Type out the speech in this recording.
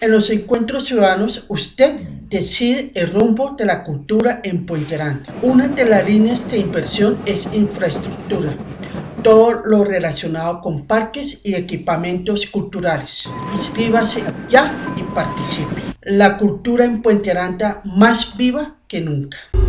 En los encuentros ciudadanos, usted decide el rumbo de la cultura en Puente Aranda. Una de las líneas de inversión es infraestructura, todo lo relacionado con parques y equipamientos culturales. Inscríbase ya y participe. La cultura en Puente Aranda más viva que nunca.